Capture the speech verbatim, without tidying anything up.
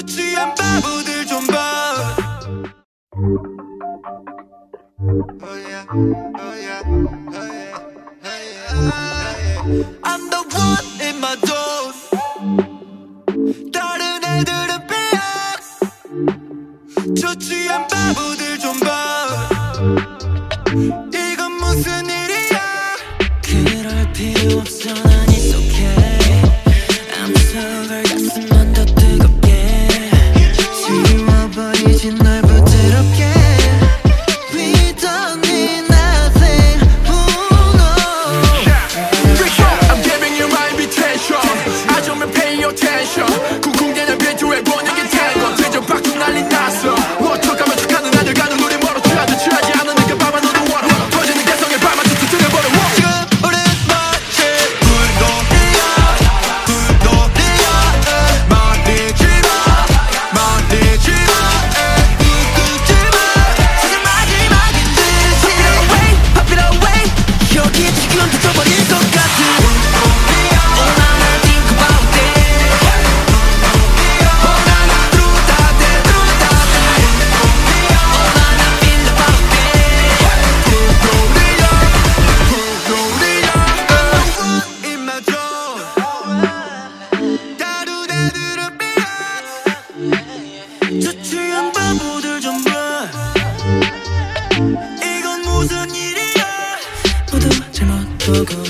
저 취한 바보들 좀 봐. Oh yeah, oh yeah, oh yeah, oh yeah. I'm the one in my zone. 다른 애들은 삐약. 저 취한 바보들 좀 봐. 이건 무슨 일이야? 그럴 필요 없어. 난 it's okay. I'm sorry. 가슴만 더 뜨겁게 지워버리지 널 부드럽게. We don't need nothing. Oh no. I'm giving you my invitation. 아주면 pay attention. 쿵쿵대는 비트에 보는 게 tango. 대전 밖으로 난리 났어. 어떡하면 착하는 아들 가는 우리 멀어. 취하지 취하지 않은 내가 밤만 너도 원해. 터지는 개성에 밤만 툭툭 뚫려버려. 지금 우린 마치 불도리야 불도리야. 말리지 마 말리지 마 웃지 마. 지금 마지막인 듯이 Pop it away, pop it away. 여기 지금 터져버릴 것 같은 Oh na na think about it. Oh na na through that day, through that day. Oh na na feel about it. In my zone. 다른 애들은 삐약. 저 취한 바보들 좀 봐. 이건 무슨 일이야? 모두 잘못 보고